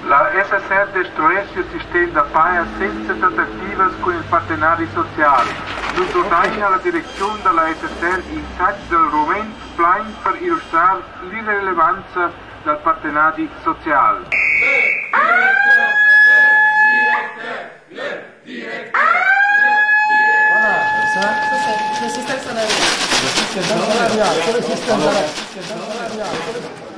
La SSR destrueix il sistema de paia sense tractatives con il partenari sociali. Nos dotaim a la direczione della SSR in saig del roment plain per illustrar l'irrelevanza del partenari social. Resistenza salariale.